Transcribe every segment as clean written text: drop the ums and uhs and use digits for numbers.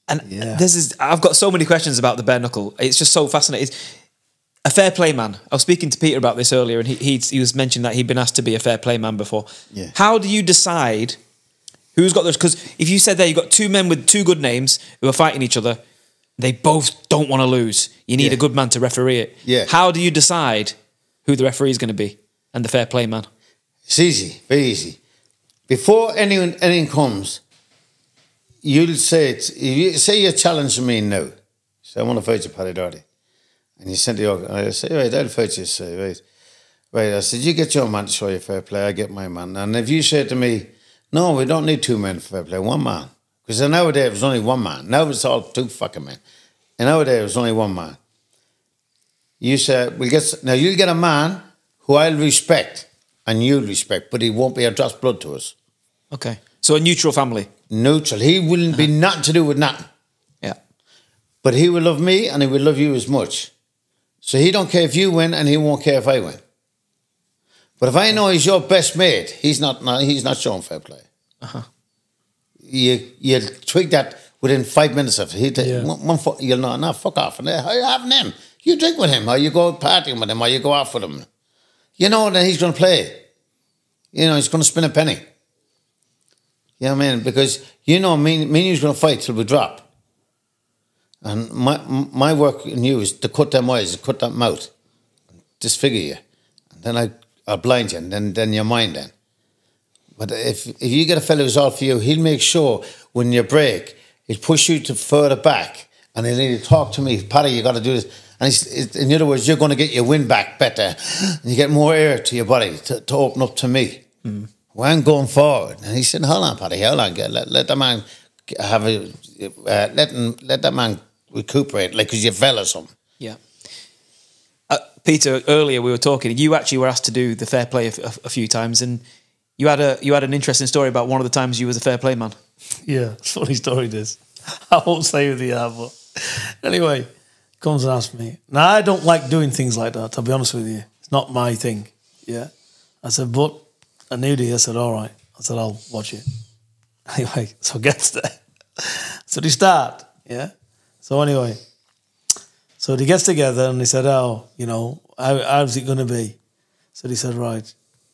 And I've got so many questions about the bare knuckle. It's just so fascinating. A fair play man. I was speaking to Peter about this earlier, and he was mentioning that he'd been asked to be a fair play man before. Yeah. How do you decide who's got those? Because if you said there, you've got two men with two good names who are fighting each other, they both don't want to lose. You need a good man to referee it. Yeah. How do you decide who the referee is going to be and the fair play man? It's easy, very easy. Before anything comes, you'll say it. Say you're challenging me now. Say, I want to fight you, Paddy Doherty. And you send the organ. I say, right, I'll fight you. Say, right. Right, I said, you get your man to show you fair play, I get my man. And if you say to me, no, we don't need two men for fair play, one man. Because nowadays it was only one man. Now it's all two fucking men. And nowadays it was only one man. You say, now you'll get a man who I'll respect and you'll respect, but he won't be a dross blood to us. Okay. So a neutral family. Neutral. He wouldn't be nothing to do with nothing. Yeah. But he will love me and he will love you as much. So he don't care if you win and he won't care if I win. But if I know he's your best mate, he's not showing fair play. You'll twig that within 5 minutes of it. You'll know, no, fuck off. And how you having him? You drink with him, or you go partying with him, or you go out with him. You know that he's going to play. You know, he's going to spin a penny. You know what I mean? Because you know me and you's going to fight till we drop. And my work in you is to cut them eyes, cut that mouth, disfigure you. And then I'll blind you, and then you're mine then. But if you get a fellow who's all for you, he'll make sure when you break, he'll push you to further back, and he'll need to talk to me, Paddy, you got to do this. And in other words, you're going to get your wind back better, and you get more air to your body to open up to me. Well, I'm going forward. And he said, hold on, Paddy, hold on, let that man have let that man recuperate, like because you fell or something. Yeah. Peter, earlier we were talking. You actually were asked to do the fair play a few times, and you had an interesting story about one of the times you was a fair play man. Yeah, it's a funny story. This I won't say who they are, but anyway, comes and asks me. Now I don't like doing things like that. I'll be honest with you, it's not my thing. Yeah, I said, but I knew I said, all right. I said, I'll watch it. Anyway, so gets there. So they start. Yeah. So anyway, so they gets together and they said, oh, you know, how's it going to be? So they said, right.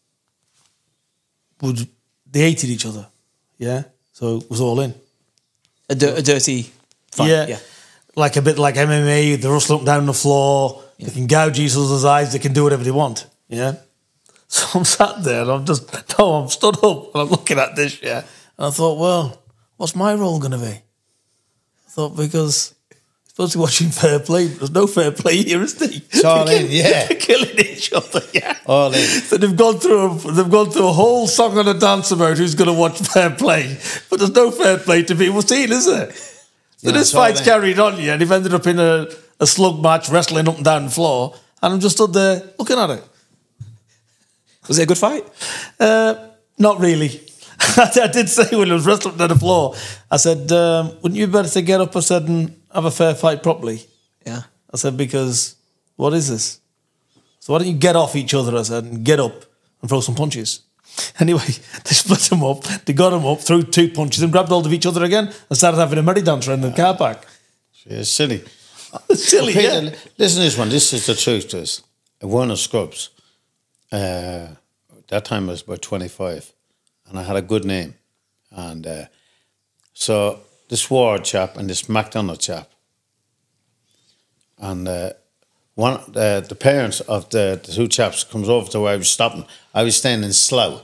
They hated each other, yeah? So it was all in. A dirty fight, yeah. Like a bit like MMA, they rustle up down the floor, they can gouge each other's eyes, they can do whatever they want, yeah? So I'm sat there and I'm stood up and I'm looking at this, yeah? And I thought, well, what's my role going to be? I thought, because supposed to be watching fair play, but there's no fair play here, is there? It's all in, yeah. They're killing each other, yeah. All in. So they've gone through a whole song and a dance about who's going to watch fair play, but there's no fair play to be seen, is there? So this fight's carried on, yeah, and they've ended up in a slug match, wrestling up and down the floor, and I'm just stood there looking at it. Was it a good fight? Not really. I did say when I was wrestling down the floor, I said, wouldn't you better get up, I said, and have a fair fight properly? Yeah. I said, because what is this? So why don't you get off each other, I said, and get up and throw some punches. Anyway, they split them up, they got them up, threw 2 punches and grabbed hold of each other again and started having a merry dance around the car park. It's silly. Silly, Peter, yeah. Listen to this one, this is the truth to us. One of Scrubs, that time I was about 25 and I had a good name. And so this Ward chap and this MacDonald chap, and the parents of the two chaps comes over to where I was stopping. I was staying in Slough,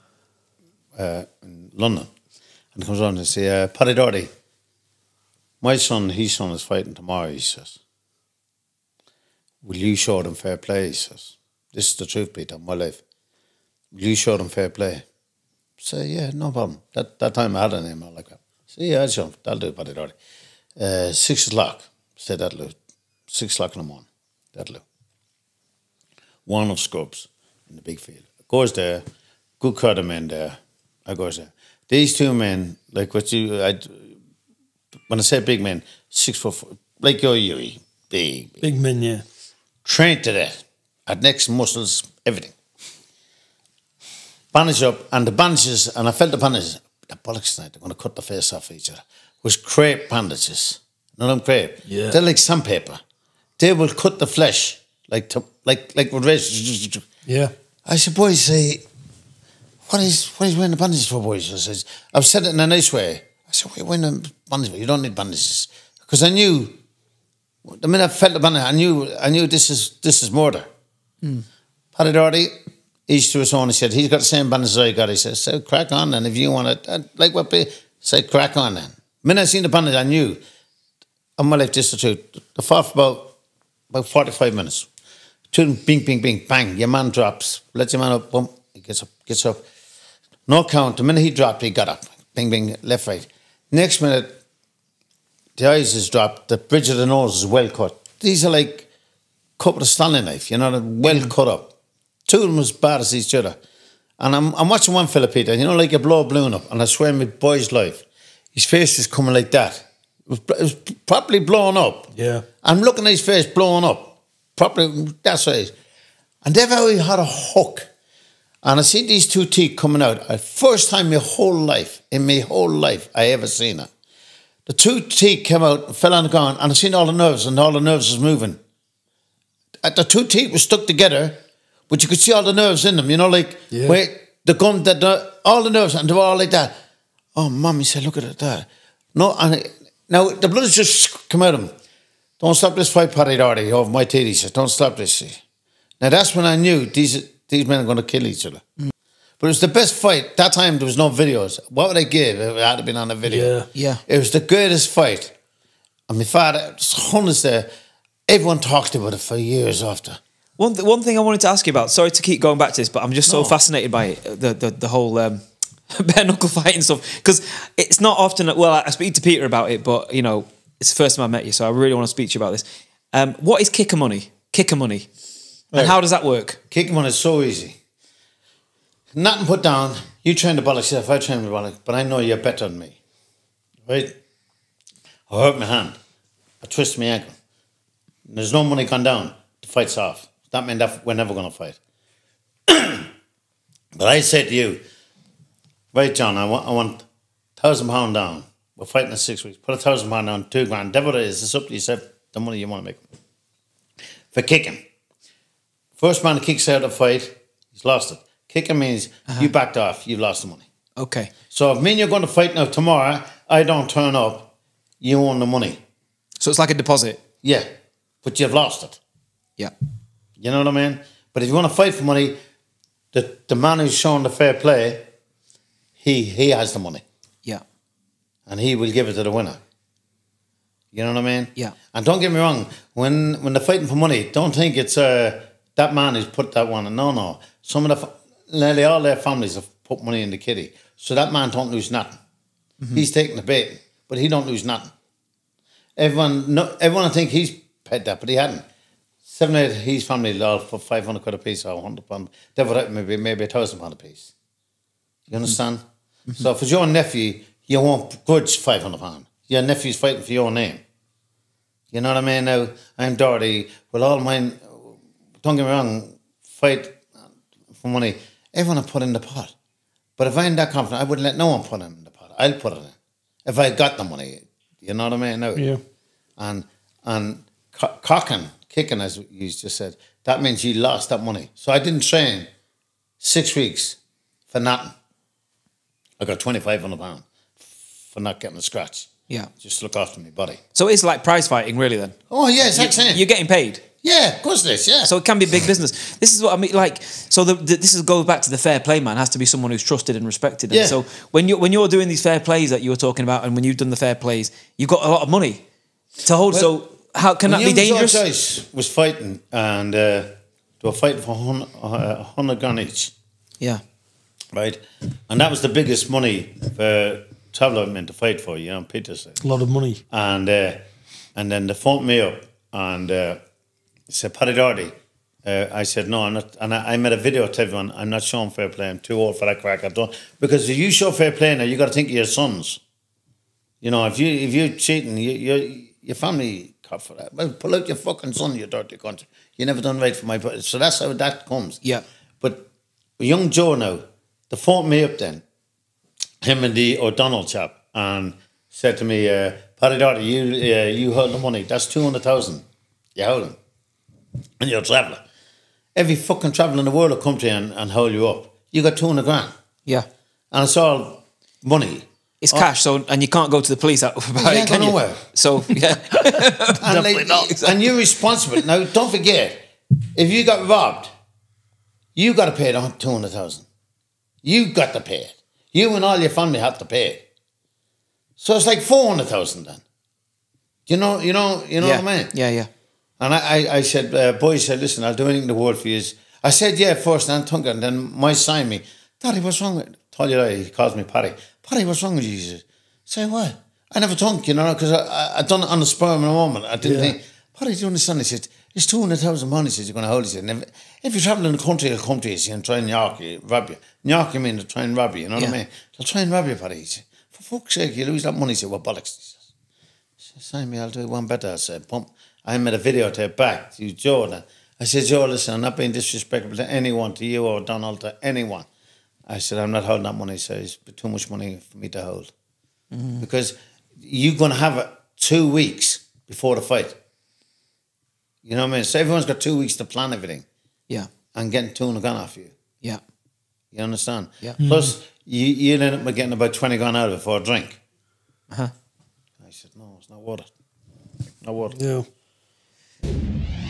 in London, and comes on and say, Paddy Doherty, my son, his son is fighting tomorrow, he says. Will you show them fair play, he says. This is the truth, Peter, my life. Will you show them fair play? I say, yeah, no problem. That time I had a name like that. I say, yeah, I'll show them. That'll do, Paddy Doherty. 6 o'clock, say that'll do. 6 o'clock in the morning, that'll do. One of Scrubs in the big field. Goes there, good crowd of men there. I goes there. These two men, like what you, when I say big men, 6 foot 4, like you, big men, yeah. Trained to that, had necks, muscles, everything. Bandage up, and the bandages, and I felt the bandages, the bollocks tonight, they're going to cut the face off each other. was crepe bandages. You know them crepe? Yeah. They're like sandpaper. They will cut the flesh like with razors. Yeah. I said, boys, what is wearing the bandages for, boys? I said, I've said it in a nice way. I said, what are you wearing the bandages for? You don't need bandages. Because I knew, the minute I felt the bandage, I knew this is murder. Paddy Doherty, each to his own, he said, he's got the same bandages I got. He said, so crack on then, if you want it. Like what, say, crack on then. The minute I seen the bandage, I knew, on my life, this is the truth. The fought for about 45 minutes. Two, bing, bing, bing, bang. Your man drops. Let your man up. Boom. He gets up. No count. The minute he dropped, he got up. Bing, bing, left, right. Next minute, the eyes is dropped. The bridge of the nose is well cut. These are like cut with a Stanley knife. You know, they're well cut up. Two of them as bad as each other. And I'm watching one fella, Peter, you know, like a blow a balloon up. And I swear my boy's life, his face is coming like that. It was properly blown up. Yeah. I'm looking at his face blowing up. Properly, that's right. And they've always had a hook. And I see these two teeth coming out. First time in my whole life, I ever seen it. The two teeth came out, fell on the ground, and I seen all the nerves, and all the nerves was moving. The two teeth were stuck together, but you could see all the nerves in them, you know, like, where the gum, all the nerves, and they were all like that. Oh, Mum, he said, look at that. No, and now the blood has just come out of him. Don't stop this fight, Paddy Doherty, over my teeth, he says. Don't stop this. Now, that's when I knew these men are going to kill each other. But it was the best fight. That time, there was no videos. What would I give if it had been on a video? Yeah. It was the greatest fight. And my father, there's hundreds there. Everyone talked about it for years after. One thing I wanted to ask you about, sorry to keep going back to this, but I'm just so fascinated by it, the whole bare knuckle fighting stuff. Because it's not often, well, I speak to Peter about it, but, you know, it's the first time I met you, so I really want to speak to you about this. What is kicker money? Kicker money. And how does that work? Kicking money is so easy. Nothing put down. You train the bollocks, if I train the bollocks, but I know you're better than me. Right? I hurt my hand. I twist my ankle. There's no money gone down. The fight's off. That means that we're never going to fight. But I say to you, right, John, I want £1,000 down. We're fighting in 6 weeks. Put £1,000 down, $2,000. Whatever it is, it's up to yourself, the money you want to make. For kicking. First man that kicks out of the fight, he's lost it. Kicking means you backed off, you've lost the money. Okay. So if me and you're going to fight now tomorrow, I don't turn up, you own the money. So it's like a deposit? Yeah, but you've lost it. Yeah. You know what I mean? But if you want to fight for money, the man who's showing the fair play, he has the money. Yeah. And he will give it to the winner. You know what I mean? Yeah. And don't get me wrong, when they're fighting for money, don't think it's that man who's put that one. No. Some of nearly all their families have put money in the kitty. So that man don't lose nothing. Mm-hmm. He's taking the bait, but he don't lose nothing. Everyone I think he's paid that, but he hadn't. 7 8 his family lost for 500 quid a piece or 100 pound. They would maybe £1,000 a piece. You understand? Mm-hmm. So if it's your nephew, you won't grudge £500. Your nephew's fighting for your name. You know what I mean? Now I'm Doherty. Well, all mine. Don't get me wrong. Fight for money. Everyone will put in the pot. But if I'm that confident, I wouldn't let no one put in the pot. I'll put it in. If I got the money, you know what I mean? No. Yeah. And kicking, as you just said, that means you lost that money. So I didn't train 6 weeks for nothing. I got £2,500 for not getting a scratch. Yeah. Just look after my body. So it's like prize fighting, really, then? Oh, yeah, exact same. You're getting paid? Yeah, of course it is, yeah. So it can be big business. This is what I mean, like, so this goes back to the fair play man. It has to be someone who's trusted and respected. And so when you're doing these fair plays that you were talking about, and when you've done the fair plays, you've got a lot of money to hold. Well, so how can that be dangerous? Joyce was fighting, and they were fighting for 100 grand each. Yeah. Right? And that was the biggest money for traveller men to fight for, you know, Peter said. A lot of money. And then they phoned me up and said, Paddy Doherty. I said, no, I'm not. And I made a video to everyone. I'm not showing fair play. I'm too old for that crack. I don't. Because if you show fair play now, you got to think of your sons. You know, if you're cheating, your family caught for that. Well, pull out your fucking son, you dirty cunt. You never done right for my... So that's how that comes. Yeah. But young Joe now, they phoned me up then, him and the O'Donnell chap, and said to me, Paddy daughter, you hold the money. That's 200,000. You hold them. And you're a traveller. Every fucking traveller in the world will come to you and hold you up. You got 200 grand. Yeah. And it's all money. It's cash, so and you can't go to the police about it, can you? Nowhere. So, yeah. Definitely not. And you're responsible. Now, don't forget, if you got robbed, you got to pay the 200,000. You got to pay it. You and all your family have to pay it. So it's like 400,000 then. You know what I mean? Yeah. And I said, boys said, listen, I'll do anything in the world for you. I said, yeah, first, and then my sign me. Daddy, what's wrong with you? Told you that, he calls me Paddy. Paddy, what's wrong with you? He says, say what? I never thunk, because I done it on the spur of the moment. I didn't think, Paddy, do you understand? He said, it's 200,000 pounds, he says, you're going to hold. He said, and if you travel in the country, they'll come to you and try and rob you. Knock you mean to try and rob you, you know what I mean? They'll try and rob you, Paddy. He said, for fuck's sake, you lose that money. He said, what bollocks? He said, sign me, I'll do one better. I said, pump. I made a videotape back to Joe. I said, Joe, listen, I'm not being disrespectful to anyone, to you or Donald, to anyone. I said, I'm not holding that money. He said, it's too much money for me to hold. Mm-hmm. Because you're going to have it 2 weeks before the fight. You know what I mean? So everyone's got 2 weeks to plan everything. Yeah. And getting 200 grand off you. Yeah. You understand? Yeah. Plus, you end up getting about 20 grand out of it for a drink. Uh-huh. I said, no, it's not worth it. Not worth it. Yeah.